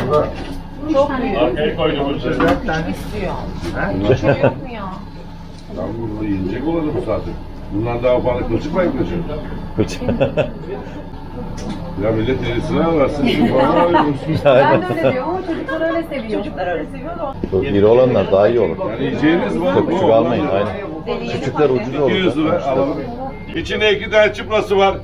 Çok büyük. Arkaya koydum bu sefer. Küçük istiyor. Küçük yok mu ya? Ben bunu yiyecek olalım zaten. Bunlar daha fazla kılçık mı yaklaşıyor? Ya millet elisine alarsın. Ben de öyle diyorum ama çocuklar öyle seviyor. Çocuklar öyle seviyor da. Çok iri olanlar daha iyi olur. Yani yiyeceğiniz var. Çok küçük almayın. Aynen. Küçükler ucuz olur. 200 lira zaten. alalım. İçinde 2 tane çıprası var.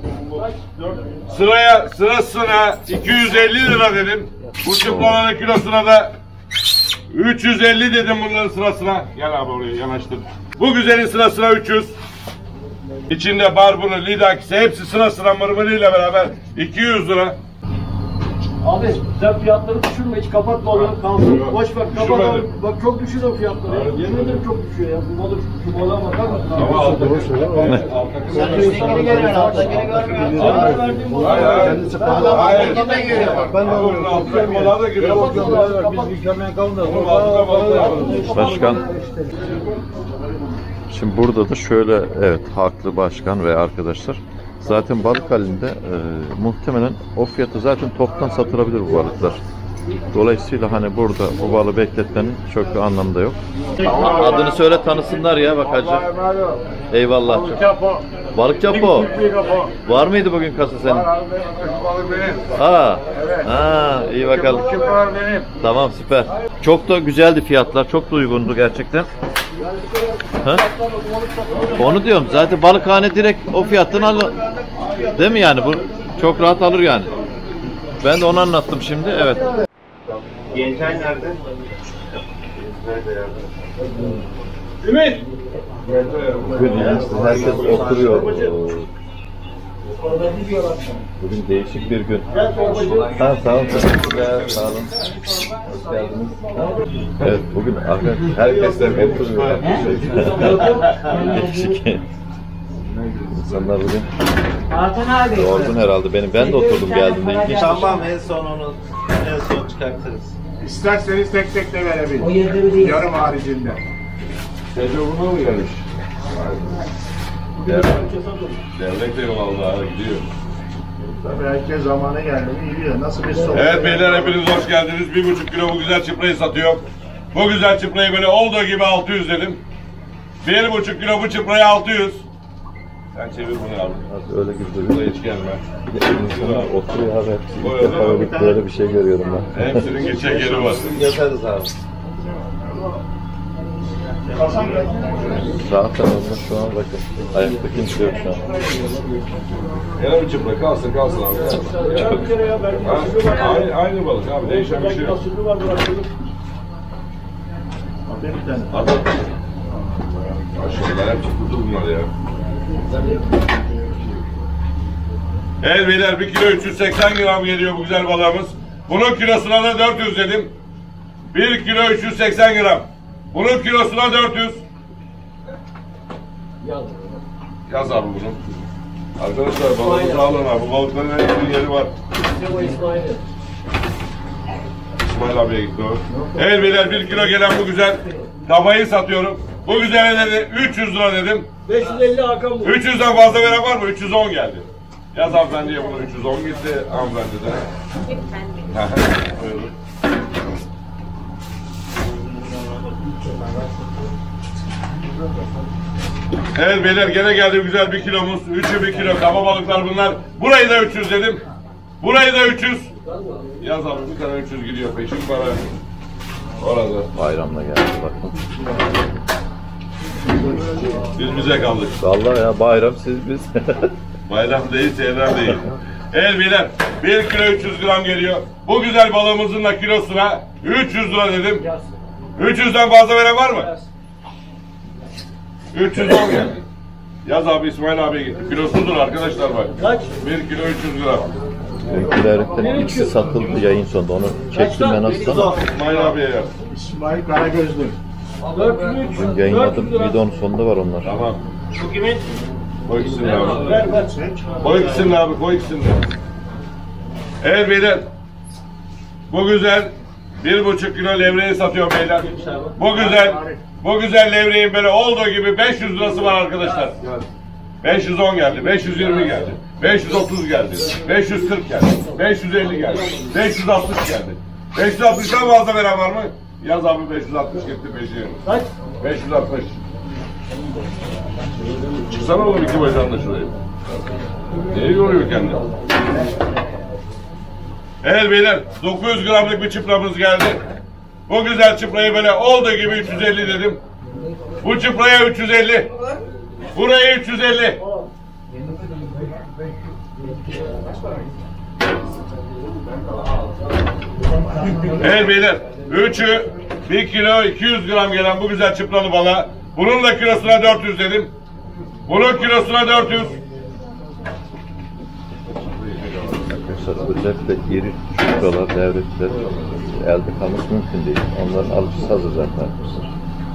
Sırasına 250 lira dedim. Bu çıpraların kilosuna da 350 dedim bunların sırasına. Gel abi oraya yanaştır. Bu güzelin sırasına 300. İçinde barbunu, lidakisi hepsi sıra mırmırıyla beraber 200 lira. Abi sen fiyatları düşürme, hiç kapatma onu, kalsın. Boş ver, kapat abi. Bak çok düşüyor o fiyatları. Yemin ederim çok düşüyor ya. Bu balık, şu balığa bakar mısın? Ama altta Sen üsttekini görmüyorsun, alttakini görmüyorsun. Hayır, verdiğim balığı. Kendisi pahalı. Hayır. Ben de Onun alttaki balığa da giriyor. biz yıkamaya kalın da. Başkan. Şimdi burada da şöyle, evet, haklı başkan ve arkadaşlar. Zaten balık halinde muhtemelen o fiyatı zaten toptan satılabilir bu balıklar. Dolayısıyla hani burada bu balığı bekletmenin çok bir anlamı da yok. Adını söyle, tanısınlar ya bak hacı. Eyvallah. Balık Capo. Var mıydı bugün kasa senin? Ha. Ha, iyi bakalım. Tamam, süper. Çok da güzeldi fiyatlar. Çok da uygundu gerçekten. Ha? Onu diyorum. Zaten balıkhane direkt o fiyattan alır. Değil mi yani? Bu çok rahat alır yani. Ben de onu anlattım şimdi. Evet. Gençler nerede? Ümit! Bugün herkes oturuyor. Bugün değişik bir gün. Ha, sağ olun. Teşekkürler. Sağ olun. Hoş geldiniz. Evet, bugün herkes de oturuyor. Değişik. İnsanlar bugün yorgun herhalde. Ben de oturdum geldiğimde. İlginç. Tamam, en son çıkartırız. İsterseniz tek tek de verebilirim. Yarım haricinde. Tecrübuna mı gelmiş? Devlet de yol aldı ha, gidiyor. Tabii herkes zamanı geldi mi biliyor. Nasıl bir soğuk. Evet beyler, hepiniz hoş geldiniz. 1,5 kilo bu güzel çıprayı satıyor. Bu güzel çıprayı böyle olduğu gibi 600 dedim. 1,5 kilo bu çıprayı 600. Sen çevir bunu abi. Öyle gibi duruyor. Buraya hiç gelme. İnsanlar oturuyor abi. İlk defa böyle bir şey görüyorum ben. Hepsinin geçecek yeri var. Yaparız abi. Rahat ama şu an bakın. Ayakta kimse yok şu an. Yine bir çıpra kalsın abi. Aynı balık abi, değişen bir şey yok. Adam. Aşağılar hep çıkıldı bunlar ya. Evet beyler, 1 kilo 380 gram geliyor bu güzel balığımız. Bunun kilosuna da 400 dedim. 1 kilo 380 gram. Bunun kilosuna 400. Yaz abi bunu. Arkadaşlar balığımızı alın abi. Bu balıkların hepsinin yeri var. İsmail abiye gitti o. Evet beyler, 1 kilo gelen bu güzel tabayı satıyorum. Bu güzele de 300 lira dedim. 550 Hakan bu. 300'den fazla veren var mı? 310 geldi. Yaz hanımefendiye bunu, 310 gitti hanımefendi de. Buyurun. Evet beyler, gene geldi güzel 1 kilomuz. 3'ü 1 kilo kaba balıklar bunlar. Burayı da 300 dedim. Burayı da 300. Yaz abi, bir tane 300 gidiyor peşin para. Orada. Bayramla geldi bakın. Biz bize kaldık. Vallahi ya, bayram siz biz. Bayram değil, seyran değil. Evet beyler, 1 kilo 300 gram geliyor. Bu güzel balığımızın da kilosuna 300 lira dedim. 300'den fazla veren var mı? 310 geldi. Yaz abi, İsmail abiye gitti. Kilosudur arkadaşlar bak. Kaç? 1 kilo 300 gram. Ülkelerden ikisi satıldı yayın sonunda. Onu çektim ben aslında. İsmail abiye yaz. İsmail Karagözlü. 403. Dün yayınladım. Videonun sonunda var onlar. Tamam. Şu kimin? Koy ikisini abi. Ver. Koy ikisini abi, koy ikisini. Evet beyler. Bu güzel 1,5 kilo levreyi satıyor beyler. Bu güzel levreğin böyle olduğu gibi 500 lirası var arkadaşlar. 510 geldi, 520 geldi, 530 geldi, 540 geldi, 550 geldi, 560 geldi, 560'dan fazla veren var mı? Yaz abi 560 gitti peşi. Kaç? 560. Çıksana oğlum iki bacağınla şuraya. Neyi yoruyor kendini? Evet beyler 900 gramlık bir çıpramız geldi. Bu güzel çıprayı böyle olduğu gibi 350 dedim. Bu çıpraya 350. Buraya 350. Evet beyler 3'ü 1 kilo 200 gram gelen bu güzel çıpralı balığa. Bunun da kilosuna 400 dedim. Bunun kilosuna 400. Arkadaşlar özellikle iri çupralar, devletler elde kalmak mümkün değil. Onların alıcısı hazır zaten arkadaşlar.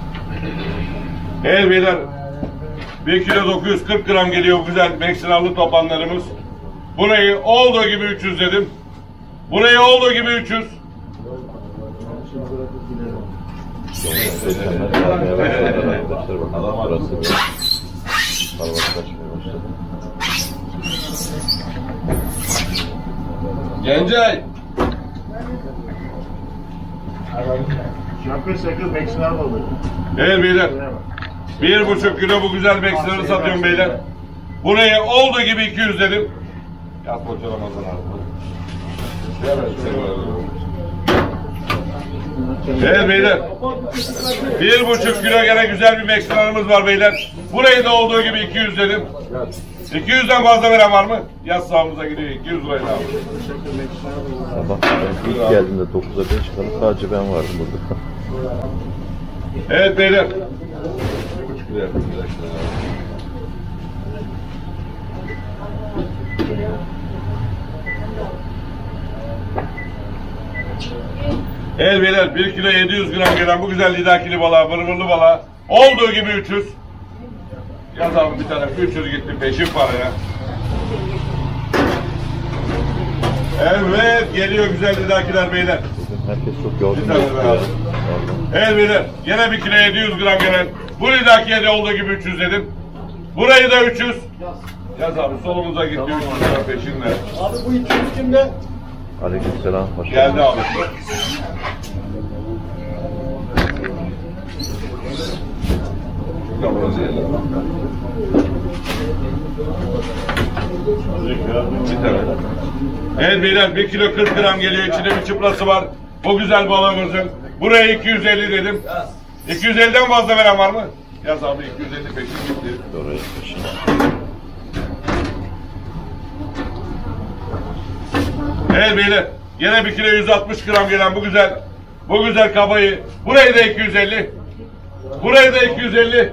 Evet beyler 1 kilo 940 gram geliyor bu güzel Meksinallı topanlarımız. Burayı olduğu gibi 300 dedim. Burayı olduğu gibi 300. Geçenler kalmaya başladılar arkadaşlar. Bakın burası bir kalabalıklaşmaya başladı. Gencay. Şapka sakız Meksinal balığı. Evet beyler 1,5 kilo bu güzel Meksinal'ı satıyorum beyler. Burayı olduğu gibi 200 dedim. Yaz Koca Ramazan abi. Evet beyler 1,5 kilo gene güzel bir Meksinal'ımız var beyler. Burayı da olduğu gibi 200 dedim. 200'den fazla veren var mı? Yaz sahamıza gidiyor 200 lirayla abi. Sabah ben ilk geldiğimde 9'a 5 kalıp sadece ben vardım burada. Evet beyler. Evet beyler 1 kilo 700 gram gelen bu güzel lidakili balığa, mırmırlı balığa olduğu gibi 300. Yaz abi bir tane 300 gitti peşin paraya. Evet geliyor güzel lidakiler beyler. Herkes çok yorgun Bir tane gözüküyor. daha. Evet beyler yine 1 kilo 700 gram gelen bu lidakiye de olduğu gibi 300 dedim. Burayı da 300. Yaz abi solumuza gitti 300 gram peşinle. Abi bu 200 kimde? Aleykümselam. Hoş Geldi geldin. abi. Bir tane. Evet beyler 1 kilo 40 gram geliyor içinde bir çıprası var. O güzel balığımızın. Buraya 250 dedim. 250'den fazla veren var mı? Yaz abi 250 peşin gitti. Oraya peşin. Evet beyler yine 1 kilo 160 gram gelen bu güzel kabayı. Burayı da 250. Burayı da 250.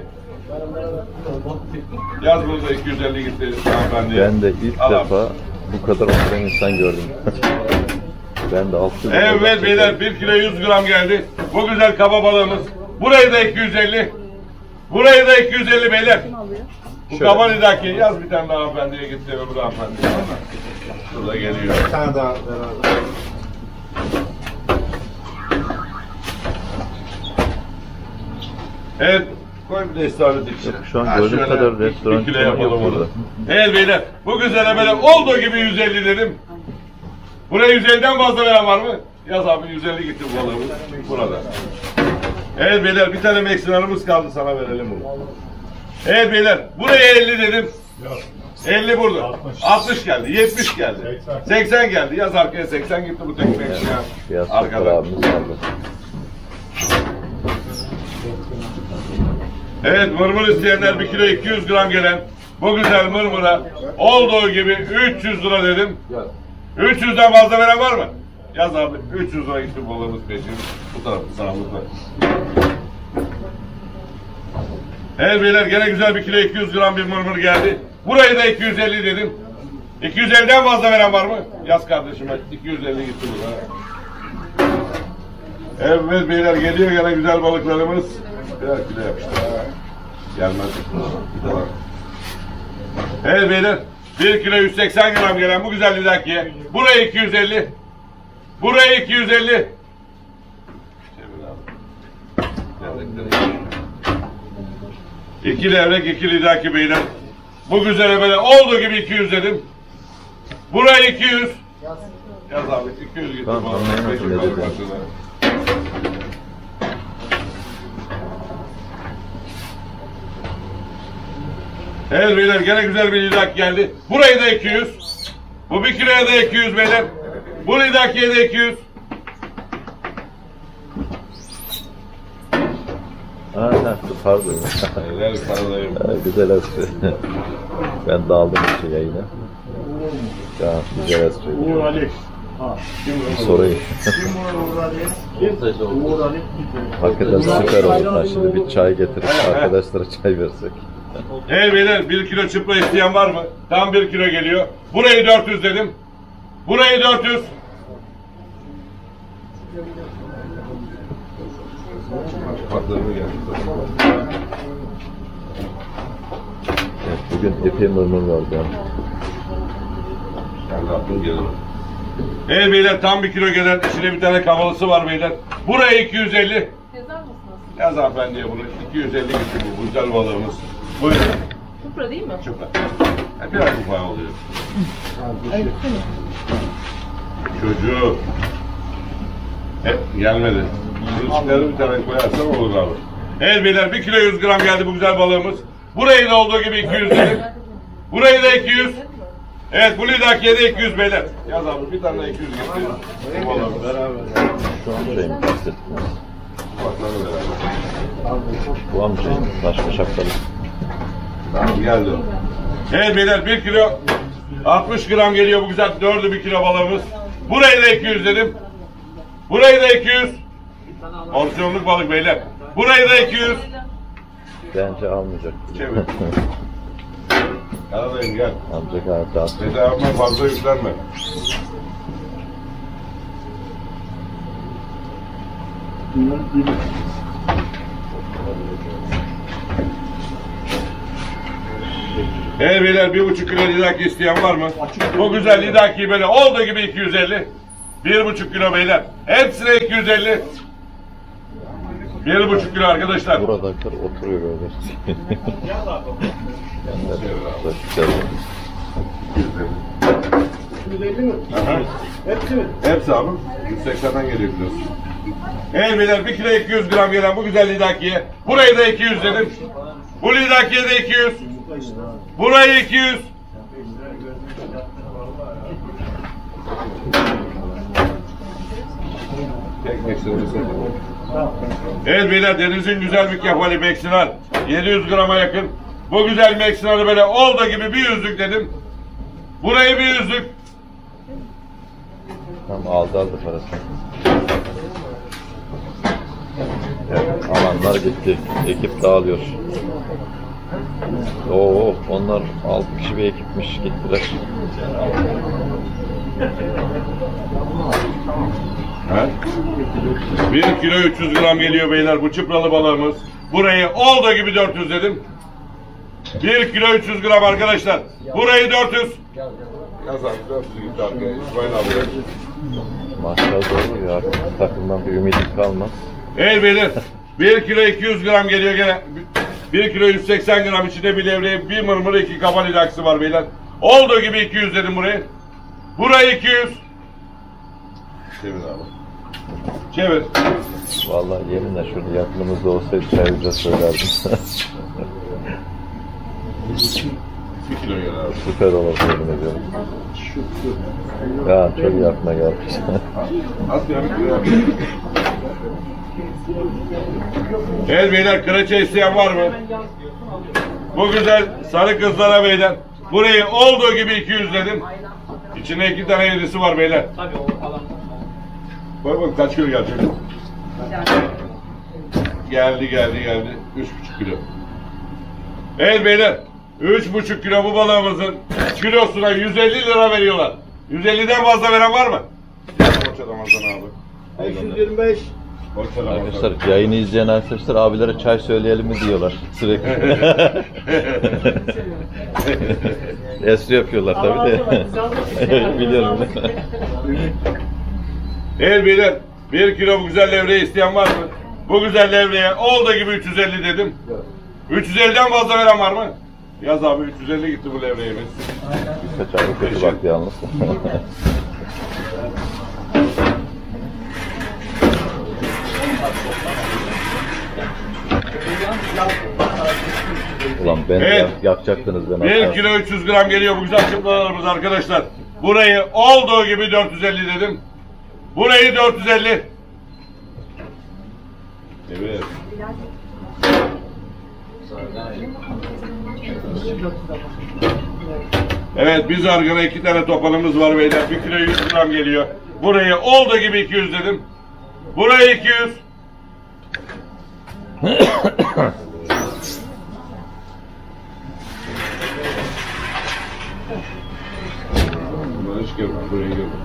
Yaz burada 250 gitti hanımefendi. Ben de ilk defa bu kadar oturan insan gördüm. Ben de 600 lira. Evet beyler 1 kilo 100 gram geldi. Bu güzel kaba balığımız. Burayı da 250. Burayı da 250 beyler. Bu kaba lidaki yaz bir tane daha hanımefendiye gitti öbür hanımefendi. Şurada geliyor. Bir tane daha beraber. Evet. Koy bir de istavrit için. Yok, şu an gördüğüm kadar restoran bir kilo yok yapalım burada. orada. Evet beyler bu güzel böyle olduğu gibi 150 dedim. Buraya 150'den fazla veren var mı? Yaz abi 150 gitti bu balığımız burada. Evet beyler bir tane Meksinalımız kaldı sana verelim bunu. Evet beyler buraya 50 dedim. 50 burada. 60 geldi, 70 geldi. 80 geldi. Yaz arkaya 80 gitti bu tek Meksinal. Biraz Arkada. abimiz kaldı. Evet mırmır isteyenler 1 kilo 200 gram gelen bu güzel mırmıra olduğu gibi 300 lira dedim. 300'den fazla veren var mı? Yaz abi 300 lira gitti balığımız peşin. Bu tarafı sağlıklı. Evet beyler gene güzel 1 kilo 200 gram bir mırmır geldi. Burayı da 250 dedim. 250'den fazla veren var mı? Yaz kardeşime 250 gitti burada. Evet beyler geliyor gene güzel balıklarımız. Birer kilo yapıştı. Gelmez. Evet beyler 1 kilo 180 gram gelen bu güzel lidakiye. Buraya 250. Buraya 250. İki levrek 2 lidaki beyler. Bu güzel böyle olduğu gibi 200 dedim. Buraya 200. Yaz abi 200 gitti. Tamam, anlayamadım ne dediğini. Evet beyler gene güzel bir lidak geldi. Burayı da 200. Bu 1 kiloya da 200 beyler. Bu lidakiye de 200. Ha, pardon. Helal paradayım. Güzel espri. Ben daldım şu yayına. Ya güzel espri. Uğur Ali. Ha. Sorayım. Kim Uğur Ali? Uğur Ali. Hakikaten süper oldu. Ha, şimdi bir çay getirip arkadaşlara çay versek. Evet beyler 1 kilo çıpla isteyen var mı? Tam 1 kilo geliyor. Burayı 400 dedim. Burayı 400. Evet, bugün epey mırmır vardı yani. Evet beyler tam 1 kilo gelen içine bir tane kavalısı var beyler. Buraya 250. Yazar mısınız? Yaz hanımefendiye bunu 250 gitti bu güzel balığımız. Buyurun. Kupra değil mi? Çıpla. Biraz ufak oluyor. Çocuğu. Gelmedi. Şunu çıkarıp bir tane koyarsam olur abi. Evet beyler 1 kilo 100 gram geldi bu güzel balığımız. Burayı da olduğu gibi 200 dedim. Burayı da 200. Evet bu lidakiye de 200 beyler. Yaz abi bir tane de 200 gitti. Bu balığımız. Şu amcayı mı kastettin? Ufaklarla beraber. Bu amcayı mı? Başka şapkalı. Tamam geldi o. Evet beyler 1 kilo 60 gram geliyor bu güzel 4'ü 1 kilo balığımız. Burayı da 200 dedim. Burayı da 200. Porsiyonluk balık beyler. Burayı da 200. Bence almayacak. Çevir. Karadayım gel. Amca gayet rahat. Dede yapma fazla yüklenme. Evet beyler 1,5 kilo lidaki isteyen var mı? Bu güzel lidaki böyle olduğu gibi 250. 1,5 kilo beyler. Hepsine 250. 1,5 kilo arkadaşlar. Buradakiler oturuyor böyle. Güzel. 150 mi? Aha. Hepsi mi? Hepsi abi. 180'den geliyor kilosu. Evet beyler 1 kilo 200 gram gelen bu güzel lidakiye. Burayı da 200 dedim. Bu lidakiye de 200. Burayı 200. Evet beyler denizin güzel bir kefali meksinar. 700 grama yakın. Bu güzel meksinarı böyle olduğu gibi bir yüzlük dedim. Burayı bir yüzlük. Tamam aldı parasını. Evet, alanlar gitti. Ekip dağılıyor. Oo, onlar 6 kişi bir ekipmiş gittiler. Evet. 1 kilo 300 gram geliyor beyler bu çıpralı balığımız. Burayı olduğu gibi 400 dedim. 1 kilo 300 gram arkadaşlar. Burayı 400. Yaz abi 400 gitti arkaya. İsmail abi. Maşallah olur ya. Takımdan bir ümidim kalmaz. Evet beyler 1 kilo 200 gram geliyor gene. 1 kilo 180 gram içinde bir levreye, bir mırmırı, 2 kaba lidaksı var beyler. Olduğu gibi 200 dedim burayı. Burayı 200. Çevir abi. Çevir. Vallahi yeminle şurada yakınımızda olsaydı çay ücret söylerdim. 1 kilo gel abi. Süper olur yemin ediyorum. Ya çok yakına gelmiş. Az bir kilo yap. Evet beyler kıraça isteyen var mı? Bu güzel sarı kızlara beyler. Burayı olduğu gibi 200 dedim. İçine 2 tane yedisi var beyler. Tabii o falan. Bak kaç kilo gelecek? Geldi. 3,5 kilo. Evet beyler. 3,5 kilo bu balığımızın kilosuna 150 lira veriyorlar. 150'den fazla veren var mı? Koç Ramazan abi. 525. Koç Ramazan. Arkadaşlar yayını izleyen arkadaşlar abilere çay söyleyelim mi diyorlar sürekli. Espri yapıyorlar tabii de. Biliyorum. Evet beyler 1 kilo bu güzel levreyi isteyen var mı? Bu güzel levreye olduğu gibi 350 dedim. 350'den fazla veren var mı? Yaz abi 350 gitti bu levreyimiz. Birkaç ay kötü baktı yalnız. Ulan ben Evet. yakacaktınız beni. 1 kilo 300 gram geliyor bu güzel çıplalarımız arkadaşlar. Burayı olduğu gibi 450 dedim. Burayı 450. Evet. Evet, biz arkada 2 tane topanımız var beyler. 1 kilo 100 gram geliyor. Burayı olduğu gibi 200 dedim. Burayı 200. Barış görme, buraya görme.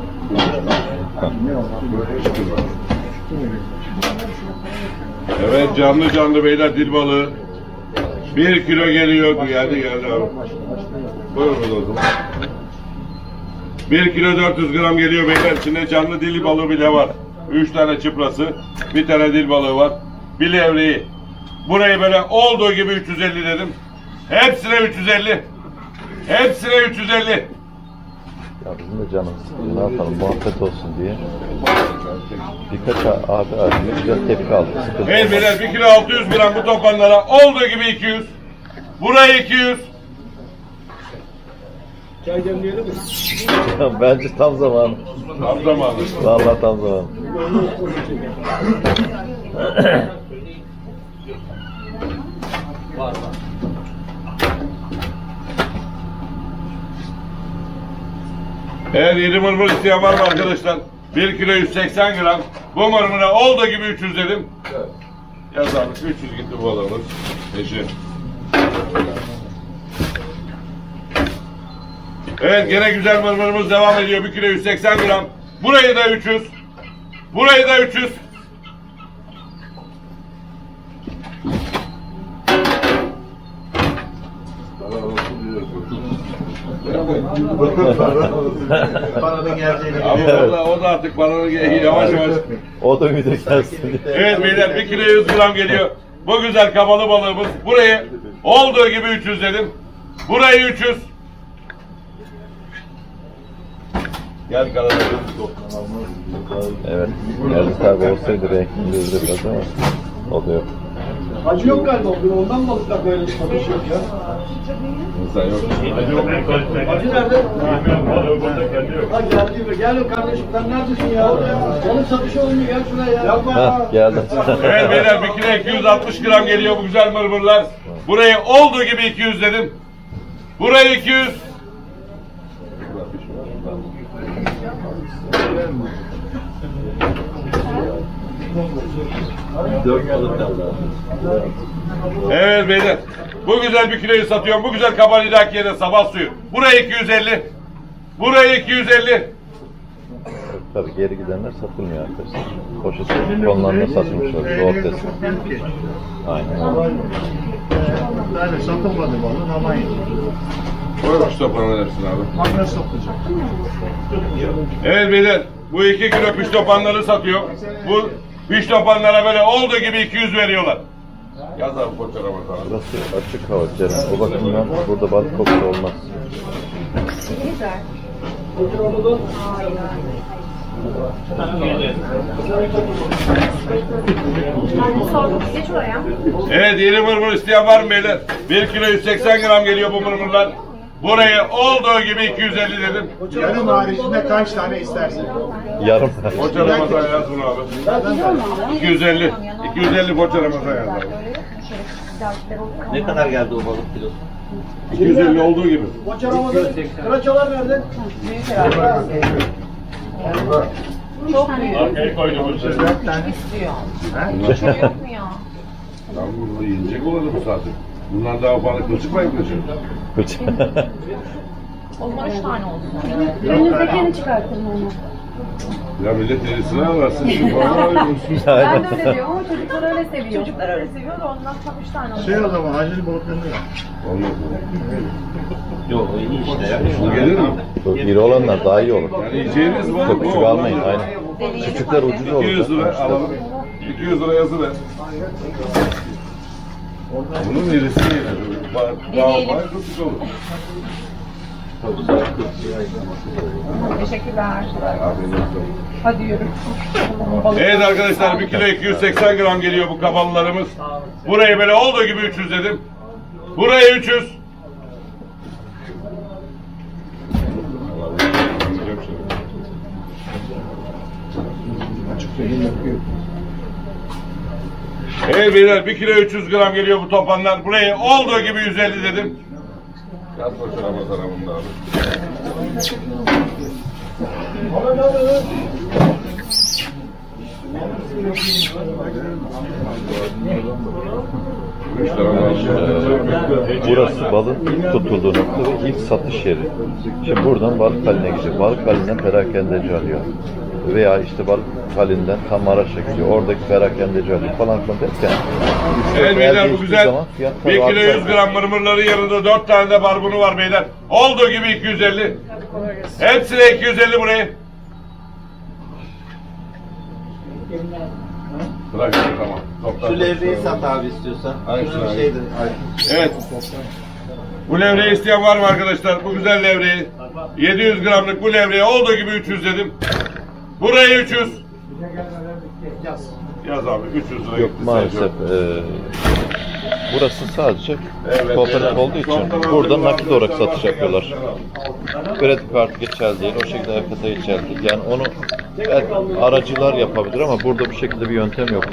Evet, canlı canlı beyler, dil balığı. 1 kilo geliyor. Geldi abi. Buyurun o zaman. 1 kilo 400 gram geliyor beyler. İçinde canlı dil balığı bile var. 3 tane çıprası, 1 tane dil balığı var. Bir levreği. Burayı böyle olduğu gibi 350 dedim. Hepsine 350. Hepsine 350. Ya bizim de canımız sıkıldı. Ne yapalım, muhabbet olsun diye. Birkaç abi güzel tepki aldık. Sıkıntı Evet beyler, 1 kilo 600 gram bu topanlara olduğu gibi 200. Burayı 200. Çay demleyelim mi? olmaz. Bence tam zamanı. Tam zamanı. Vallahi tam zamanı. Evet, iri mırmır isteyen var mı arkadaşlar? 1 kilo 180 gram. Bu mırmıra olduğu gibi 300 dedim. Yaz abi, 300 gitti bu balığımız. Eşi. Evet, gene güzel mırmırımız devam ediyor. 1 kilo 180 gram. Burayı da 300. Burayı da 300. Paranın geleceğini Ama o da artık bana yavaş yavaş. O da ümide gelsin. Evet beyler, 1 kilo 100 gram geliyor. Bu güzel kabalı balığımız. Burayı olduğu gibi 300 dedim. Burayı 300. Gel kalalım. Evet. Geldi tabi olsaydı renklendirirdi biraz ama o da yok. Acı yok galiba bugün, ondan balıklar böyle satış yok ya. İnsan yok. Acı nerede? Ha geldi. Gel kardeşim, sen neredesin ya? Balık satışı olmuyor, gel şuraya ya. Yapma Hah geldi. Evet beyler, 1 kilo 260 gram geliyor bu güzel mırmırlar. Burayı olduğu gibi 200 dedim. Burayı 200. Evet beyler, bu güzel 1 kiloyu satıyorum. Bu güzel kabalidakiye de sabah suyu. Burayı 250. Burayı 250. Tabii geri gidenler satılmıyor arkadaşlar. Poşet konularında satılmışlar. Zor desin. Aynen öyle. Yani satılmadı balın ama Koymuş toprağına dersin abi. magnet satılacak. Evet beyler, bu 2 kilo piş topanları satıyor. Bu piş topanlara böyle olduğu gibi 200 veriyorlar. Yaz abi koçara bakalım. Burası açık hava Ceren. O bakımdan burada balık kokusu olmaz. Otur orada. Geç oraya. Evet, iri mırmır isteyen var mı beyler? 1 kilo 180 gram geliyor bu mırmırlar. Burayı olduğu gibi 250 dedim. Yarım haricinde kaç tane istersin? Yarım. Koçara masaya yaz bunu abi. 250. 250 koçara masaya yaz abi. Ne kadar geldi o balık kilosu? 250 olduğu gibi. Boçaramadı. Kıraçalar nerede? Çok büyük. El koydum bu sefer. 4 tane. Çok yok mu ya? Lan bunu yiyecek olalım zaten. Bundan daha fazla kılçık mı yaklaşır? O zaman 3 tane olsun. Önünüzdekini çıkartın onu. Ya millet elisine alarsın. Bana alıyorsun. Ben de öyle diyorum ama çocuklar öyle seviyor. Çocuklar öyle seviyor da ondan tam 3 tane olsun. Şey o zaman acil balıklarını yap. Olmaz. Yok iyi işte ya. Bu gelir mi? Çok iri olanlar daha iyi olur. Yani yiyeceğiniz var. Çok küçük almayın. Aynen. Deneyelim. Küçükler ucuz olur. 200 lira alalım. 200 lira yazıver. Bunun neresi yenir? Daha Deneyelim. fazla kılçık olur. Teşekkürler. Hadi yürü. Evet arkadaşlar 1 kilo 280 gram geliyor bu kabalılarımız. Burayı böyle olduğu gibi 300 dedim. Burayı 300. Evet beyler 1 kilo 300 gram geliyor bu topanlar. Burayı olduğu gibi 150 dedim. Yaz boşuna basana bunu abi. Burası balın ilk tutulduğu nokta ve ilk satış yeri. Şimdi buradan balık haline gidiyor. Balık halinden perakendeci alıyor. Veya işte balık halinden tam Maraş'a gidiyor. Oradaki perakendeci alıyor falan filan derken. Evet beyler bu güzel 1 kilo 100 gram mırmırları yanında 4 tane de barbunu var beyler. Olduğu gibi 250. Hepsine 250 burayı. Bırak tamam. Şu levreyi sat abi istiyorsan. Şunu bir şeydir. Evet. Bu levreyi isteyen var mı arkadaşlar? Bu güzel levreyi. 700 gramlık bu levreyi olduğu gibi 300 dedim. Burayı 300. Yaz abi 300 lira. Yok maalesef. Burası sadece kooperatif olduğu için burada nakit olarak satış yapıyorlar. Kredi kartı geçerli değil, o şekilde EFT geçerli değil. Yani onu aracılar yapabilir ama burada bu şekilde bir yöntem yok.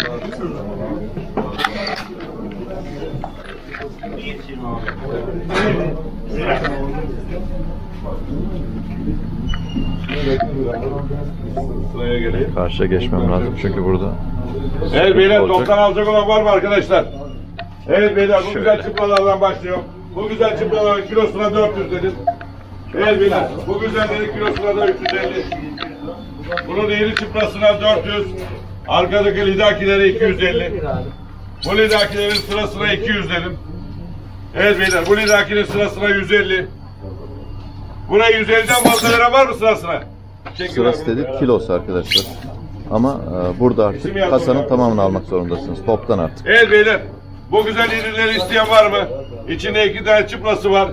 Karşıya geçmem lazım çünkü burada. Evet beyler toptan alacak olan var mı arkadaşlar? Evet beyler bu güzel çıplalardan başlıyor. Bu güzel çıplaların kilosuna 400 dedim. Evet beyler bu güzellerin kilosuna da 350. Bunun iri çıplasına 400. Arkadaki lidakilere 250. Bu lidakilerin sırasına 200 dedim. Evet beyler bu lidakinin sırasına 150. Buraya 150'den fazla veren var mı sırasına? Sırası dedik kilosu arkadaşlar. Ama burada artık kasanın tamamını almak zorundasınız. Toptan artık. Evet beyler. Bu güzel ürünleri isteyen var mı? İçinde 2 tane çıplası var.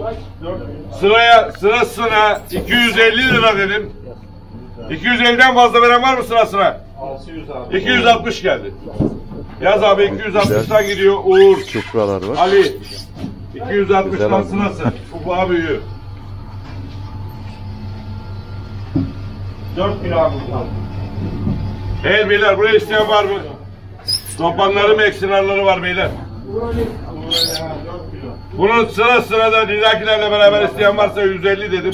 Sırasına 250 lira dedim. 250'den fazla veren var mı sırasına? 260 geldi. Yaz abi 260'tan gidiyor Uğur. Çupralar var. Ali. 260'tan sırası. Ufağı büyüğü. 4 kilo abi. Evet beyler buraya isteyen var mı? Topanları mı eksinarları var beyler. Bunun sırada lidakilerle beraber isteyen varsa 150 dedim.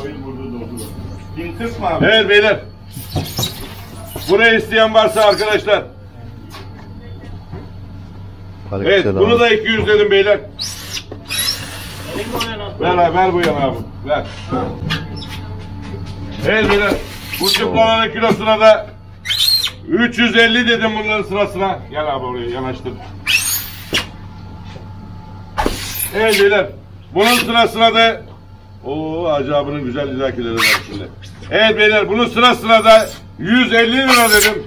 Evet beyler. Buraya isteyen varsa arkadaşlar. Evet bunu da 200 dedim beyler. Ver bu yana abi. Ver. Evet beyler. Bu çıplaların kilosuna da 350 dedim bunların sırasına. Gel abi oraya yanaştır. Evet beyler. Bunun sırasına da acabının güzel lidakileri var şimdi. Evet beyler bunun sırasına da 150 lira dedim.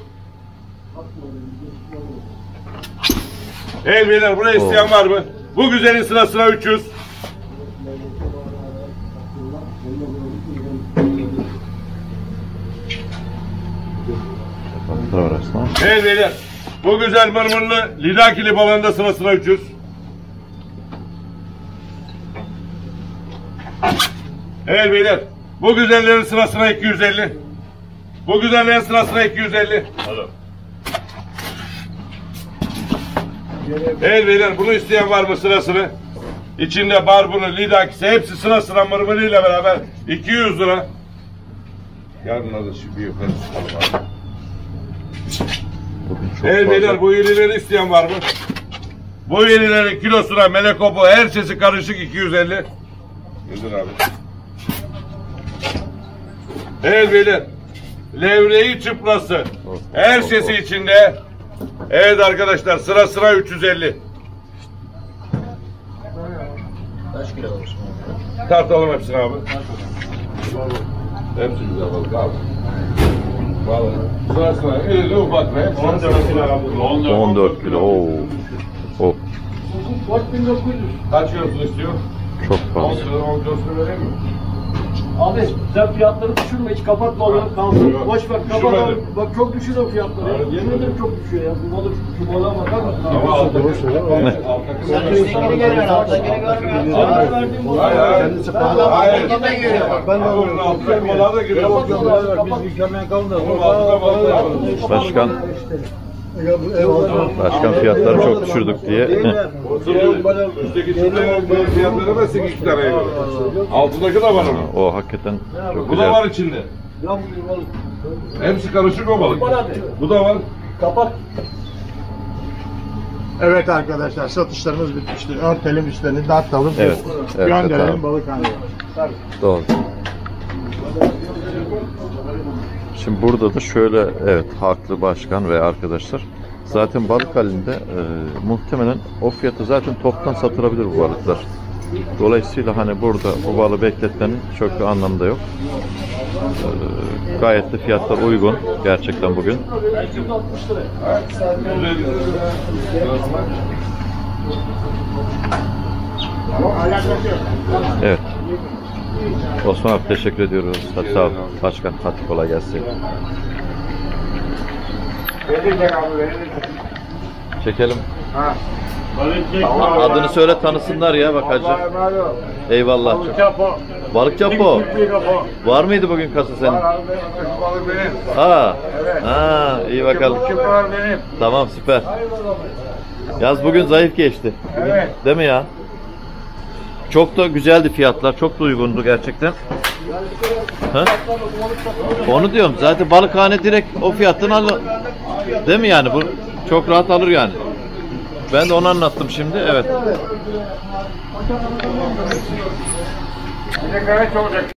Evet beyler buraya isteyen var mı? Bu güzelin sırasına 300. Evet beyler. Bu güzel mırmırlı lidakili balığında sırasına 300. Evet beyler. Bu güzellerin sırasına 250. Bu güzellerin sırasına 250. Evet beyler bunu isteyen var mı sırasını? İçinde barbunu, lidakisi hepsi sıra mırmırıyla beraber 200 lira. Yarın da bir yukarı çıkalım abi. Evet beyler bu irileri isteyen var mı? Bu irilerin kilosuna melekopu her sesi karışık 250. Nedir abi? Evet beyler. Levreği çıplası. Her sesi içinde. Evet arkadaşlar sıra 350. Kaç kilo olmuş? Tartalım hepsini abi. Hepsi güzel balık abi. Vallahi sıra iri ufak ve 14 kilo. Oo. 4900. Kaç kilosunu istiyor? Çok fazla. 10 kilosunu vereyim mi? Abi sen fiyatları düşürme, hiç kapatma onu kalsın. Yok, Boş ver, kapat düşürmedim. abi. Bak çok düşüyor o fiyatları. Ya. Yemin ederim çok düşüyor ya. Bu balık, şu balığa bakar mısın? Ama alttaki Sen üsttekini görüyorsun, alttakini görmüyorsun. Sana verdiğim balığı. Hayır. Ben de Bunun alttaki balığa da giriyor. Biz yıkamaya kalmıyoruz. Bunun altında balık da var. Başkan fiyatları çok düşürdük diye. Üstteki fiyatları da 8 tane yiyor. Altındaki de var onun. O hakikaten çok Bu da güzel. var içinde. Hepsi karışık o balık. Bu da var. Kapat. Evet arkadaşlar, satışlarımız bitmiştir. Örtelim üstlerini, dağıtalım. Evet, evet, Gönderelim tamam. balıkhaneye. Doğru. Şimdi burada da şöyle, evet, haklı başkan ve arkadaşlar. Zaten balık halinde muhtemelen o fiyatı zaten toptan satılabilir bu balıklar. Dolayısıyla hani burada bu balığı bekletmenin çok bir anlamı da yok. Gayet de fiyatlar uygun gerçekten bugün. 160 lira. Evet. Osman abi teşekkür ediyoruz. Hadi sağ ol. Başkan hadi kolay gelsin. Çekelim. Adını söyle tanısınlar ya bak hacı. Eyvallah. Balık Capo. Var mıydı bugün kasa senin? Balık benim. Aa. Ha, iyi bakalım. benim. Tamam süper. Yaz bugün zayıf geçti. Evet. Değil mi ya? Çok da güzeldi fiyatlar. Çok da uygundu gerçekten. Ha? Onu diyorum. Zaten balıkhane direkt o fiyattan alır. Değil mi yani? Bu çok rahat alır yani. Ben de onu anlattım şimdi. Evet. Bir de kare olacak.